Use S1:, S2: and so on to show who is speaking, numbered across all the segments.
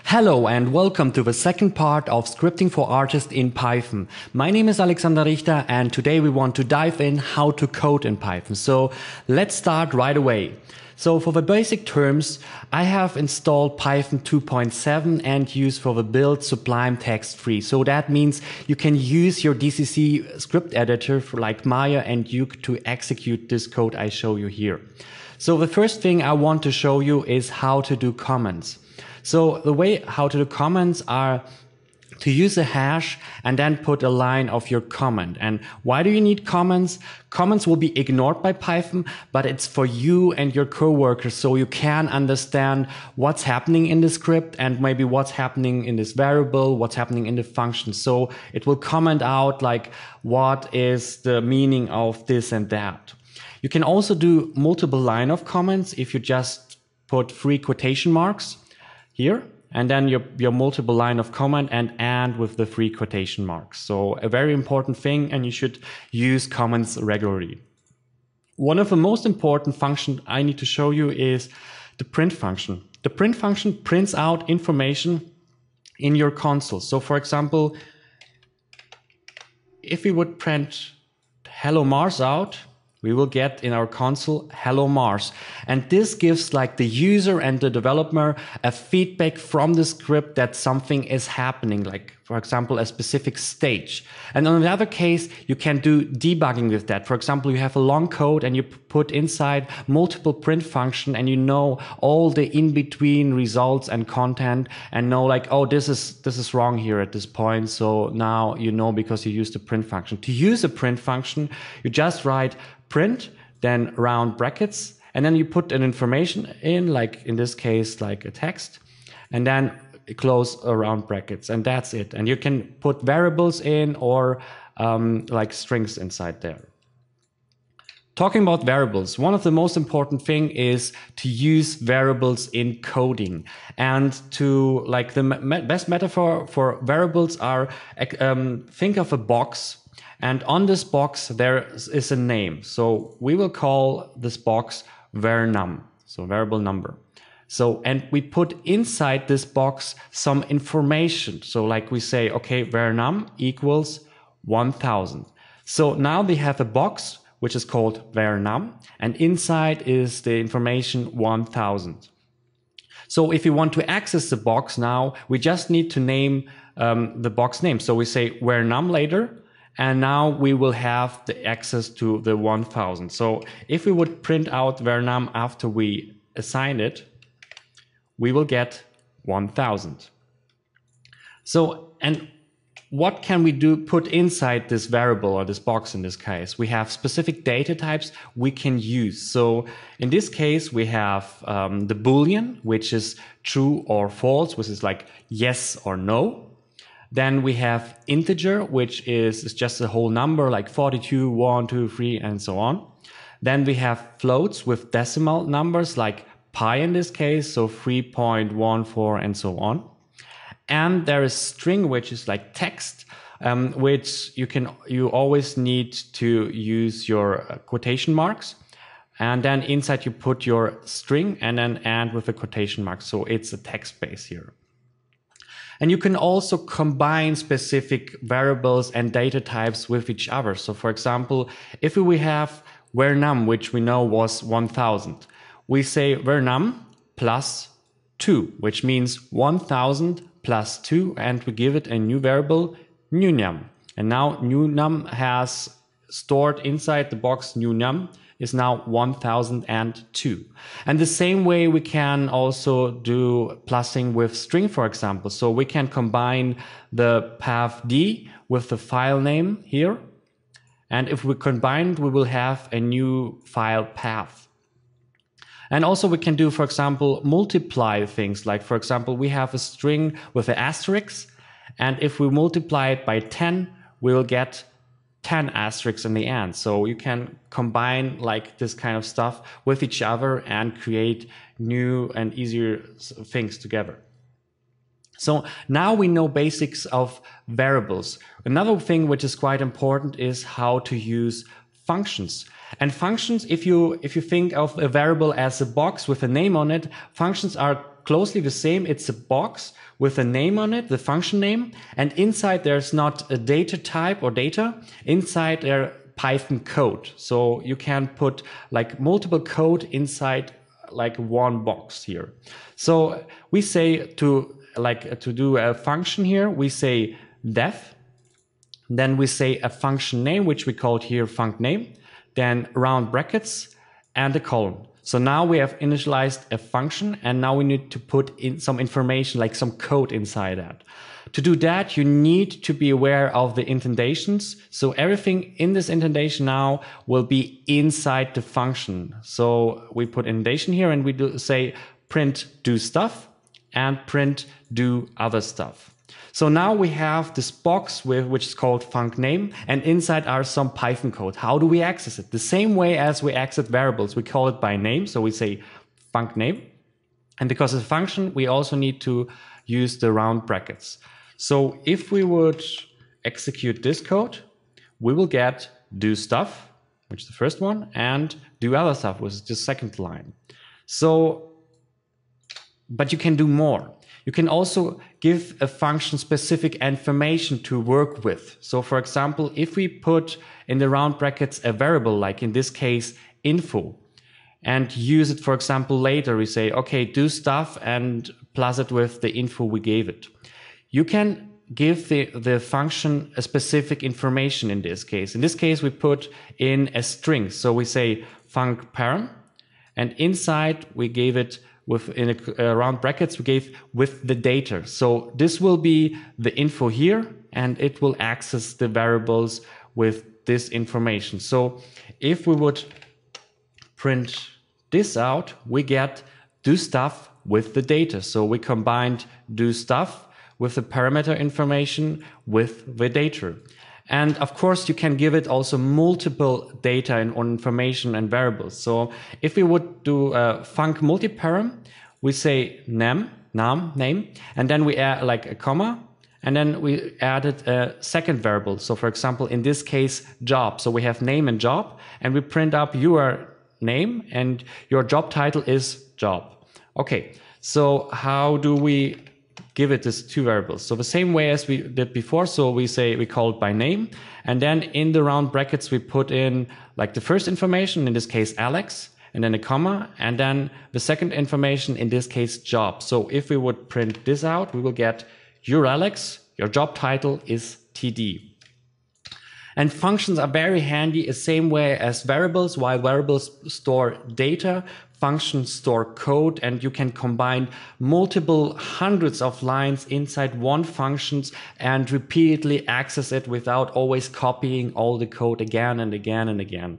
S1: Hello and welcome to the second part of Scripting for Artists in Python. My name is Alexander Richter and today we want to dive in how to code in Python. So let's start right away. So for the basic terms, I have installed Python 2.7 and use for the build Sublime Text Free. So that means you can use your DCC script editor for like Maya and Uke to execute this code I show you here. So the first thing I want to show you is how to do comments. So the way how to do comments are to use a hash and then put a line of your comment. And why do you need comments? Comments will be ignored by Python, but it's for you and your coworkers so you can understand what's happening in the script and maybe what's happening in this variable, what's happening in the function. So it will comment out like what is the meaning of this and that. You can also do multiple line of comments if you just put 3 quotation marks here, and then your multiple line of comment and with the 3 quotation marks. So a very important thing, and you should use comments regularly. One of the most important functions I need to show you is the print function. The print function prints out information in your console. So for example, if we would print Hello Mars out, we will get in our console Hello Mars. And this gives like the user and the developer a feedback from the script that something is happening, like for example, a specific stage. And on the other case, you can do debugging with that. For example, you have a long code and you put inside multiple print function and you know all the in-between results and content and know like, oh, this is wrong here at this point. So now you know because you use the print function. To use a print function, you just write print, then round brackets, and then you put an information in, like in this case, like a text, and then close round brackets, and that's it. And you can put variables in or like strings inside there. Talking about variables, one of the most important thing is to use variables in coding. And to like the best metaphor for variables are think of a box. And on this box, there is a name. So we will call this box var_num, so variable number. So, and we put inside this box some information. So like we say, okay, var_num equals 1000. So now they have a box, which is called var_num, and inside is the information 1000. So if you want to access the box now, we just need to name the box name. So we say var_num later. And now we will have the access to the 1000. So if we would print out var_num after we assign it, we will get 1000. So, and what can we do, put inside this variable or this box in this case? We have specific data types we can use. So in this case, we have the Boolean, which is true or false, which is like yes or no. Then we have integer, which is just a whole number like 42, 1, 2, 3, and so on. Then we have floats with decimal numbers like pi in this case, so 3.14 and so on. And there is string, which is like text, which you always need to use your quotation marks. And then inside you put your string and then end with a quotation mark. So it's a text base here. And you can also combine specific variables and data types with each other. So for example, if we have var_num, which we know was 1000, we say var_num plus 2, which means 1000 plus 2, and we give it a new variable, new_num. And now new_num has stored inside the box new_num is now 1002. And the same way we can also do plussing with string, for example. So we can combine the path D with the file name here. And if we combine it, we will have a new file path. And also we can do, for example, multiply things. Like, for example, we have a string with an asterisk. And if we multiply it by 10, we will get 10 asterisks in the end. So you can combine like this kind of stuff with each other and create new and easier things together. So now we know basics of variables. Another thing which is quite important is how to use functions. And functions, if you think of a variable as a box with a name on it, functions are closely the same. It's a box with a name on it, the function name, and inside there's not a data type or data. Inside there Python code. So you can put like multiple code inside like one box here. So we say to do a function here, we say def, then we say a function name, which we called here func name, then round brackets and a colon. So now we have initialized a function, and now we need to put in some information, like some code inside that. To do that, you need to be aware of the indentations. So everything in this indentation now will be inside the function. So we put indentation here, and we say print do stuff and print do other stuff. So now we have this box which is called func name, and inside are some Python code. How do we access it? The same way as we access variables, we call it by name. So we say func name. And because it's a function, we also need to use the round brackets. So if we would execute this code, we will get do stuff, which is the first one, and do other stuff, which is the second line. So, but you can do more. You can also give a function specific information to work with. So for example, if we put in the round brackets a variable, like in this case, info, and use it, for example, later, we say, okay, do stuff and plus it with the info we gave it. You can give the function a specific information in this case. In this case, we put in a string. So we say func param, and inside we gave it within round brackets, we gave with the data. So this will be the info here, and it will access the variables with this information. So if we would print this out, we get do stuff with the data. So we combined do stuff with the parameter information with the data. And of course, you can give it also multiple data and information and variables. So if we would do func multiparam, we say name, and then we add like a comma, and then we added a second variable. So for example, in this case, job. So we have name and job, and we print up your name and your job title is job. Okay, so how do we give it these two variables? So the same way as we did before. So we call it by name, and then in the round brackets, we put in like the first information, in this case, Alex, and then a comma, and then the second information, in this case, job. So if we would print this out, we will get you're Alex, your job title is TD. And functions are very handy the same way as variables. While variables store data, functions store code, and you can combine multiple hundreds of lines inside one function and repeatedly access it without always copying all the code again and again and again.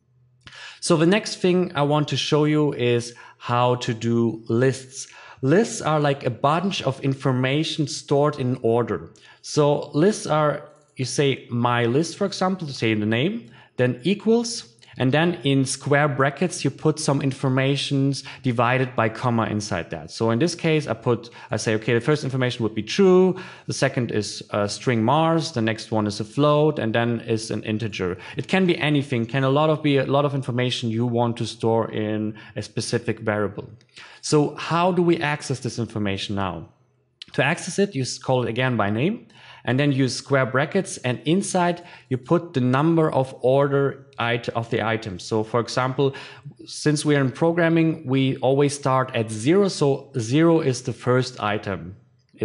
S1: So the next thing I want to show you is how to do lists. Lists are like a bunch of information stored in order. So lists are, you say my list, for example, to say the name, then equals, and then in square brackets, you put some informations divided by comma inside that. So in this case, I say, okay, the first information would be true. The second is a string Mars. The next one is a float, and then is an integer. It can be anything, can be a lot of information you want to store in a specific variable. So how do we access this information now? To access it, you call it again by name, and then use square brackets, and inside you put the number of order of the item. So for example, since we are in programming, we always start at 0. So 0 is the first item.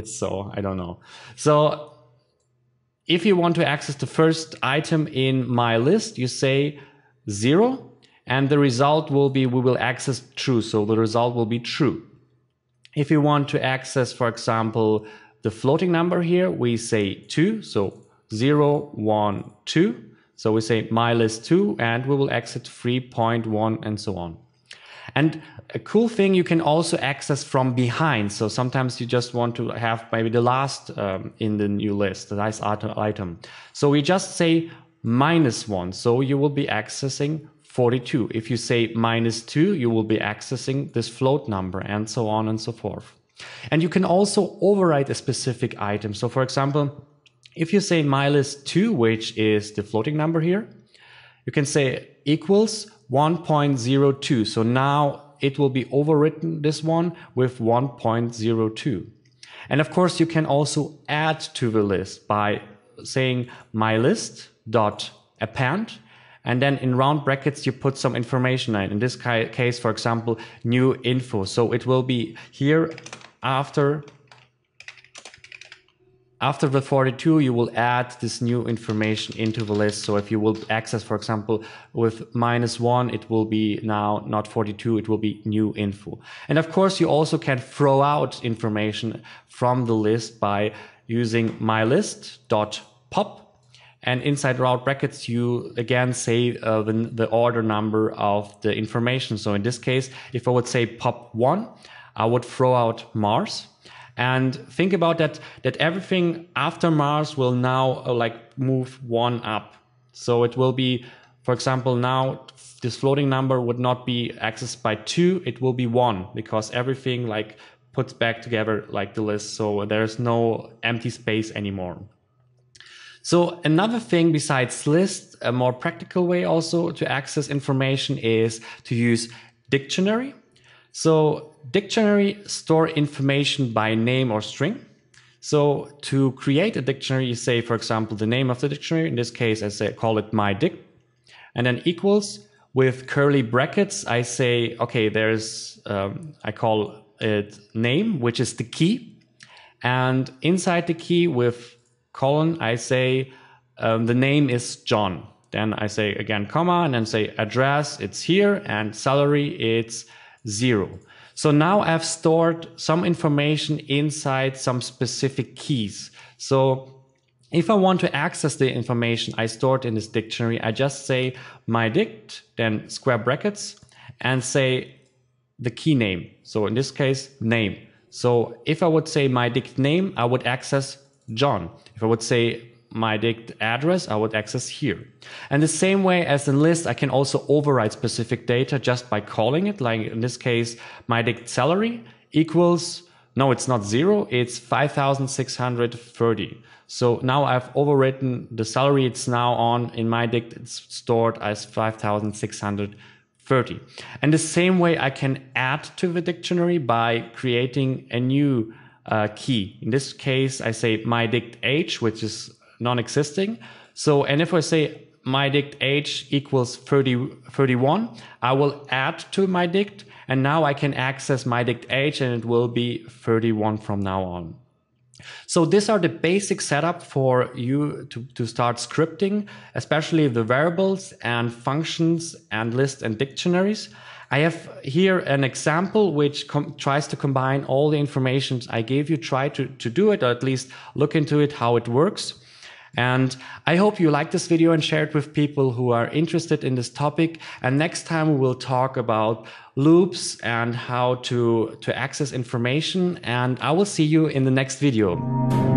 S1: I don't know. So if you want to access the first item in my list, you say 0, and the result will be, we will access true. So the result will be true. If you want to access, for example, the floating number here, we say 2, so 0, 1, 2. So we say my list 2, and we will exit 3.1 and so on. And a cool thing, you can also access from behind. So sometimes you just want to have maybe the last in the new list, the last item. So we just say -1, so you will be accessing 42. If you say -2, you will be accessing this float number, and so on and so forth. And you can also override a specific item. So for example, if you say my list 2, which is the floating number here, you can say equals 1.02. So now it will be overwritten, this one, with 1.02. And of course, you can also add to the list by saying mylist.append, and then in round brackets, you put some information in this case, for example, new info. So it will be here after the 42, you will add this new information into the list. So if you will access, for example, with -1, it will be now not 42, it will be new info. And of course, you also can throw out information from the list by using mylist.pop. And inside round brackets, you again say the order number of the information. So in this case, if I would say pop1, I would throw out Mars. And think about that everything after Mars will now move 1 up. So it will be, for example, now this floating number would not be accessed by 2, it will be 1, because everything puts back together like the list. So there's no empty space anymore. So another thing besides list, a more practical way also to access information is to use dictionary. So dictionary store information by name or string. So to create a dictionary, you say, for example, the name of the dictionary. In this case, I call it mydict, and then equals with curly brackets. I say, okay, there's, I call it name, which is the key. And inside the key with colon, I say the name is John. Then I say again, comma, and then say address, it's here, and salary, it's 0. So now I've stored some information inside some specific keys. So if I want to access the information I stored in this dictionary, I just say mydict, then square brackets, and say the key name. So in this case, name. So if I would say mydict name, I would access John. If I would say mydict address, I would access here. And the same way as in list, I can also override specific data just by calling it, like in this case, mydict salary equals, no, it's not 0, it's 5,630. So now I've overwritten the salary, it's now on in mydict, it's stored as 5,630. And the same way I can add to the dictionary by creating a new key. In this case, I say mydict age, which is non-existing. So, and if I say mydict age equals 31, I will add to mydict, and now I can access mydict age, and it will be 31 from now on. So these are the basic setup for you to start scripting, especially the variables and functions and lists and dictionaries. I have here an example which tries to combine all the information I gave you. Try to do it, or at least look into it, how it works. And I hope you like this video and share it with people who are interested in this topic. And next time we will talk about loops and how to access information. And I will see you in the next video.